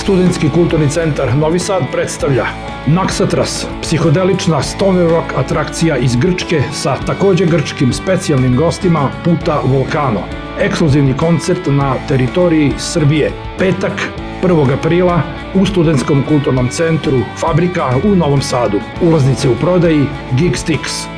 Studentski kulturni centar Novi Sad predstavlja Naxatras, psihodelična stoner rock atrakcija iz Grčke sa takođe grčkim specijalnim gostima Puta Volcano. Ekskluzivni koncert na teritoriji Srbije. Petak, 1. aprila u Studentskom kulturnom centru Fabrika u Novom Sadu. Ulaznice u prodaji Geekstix.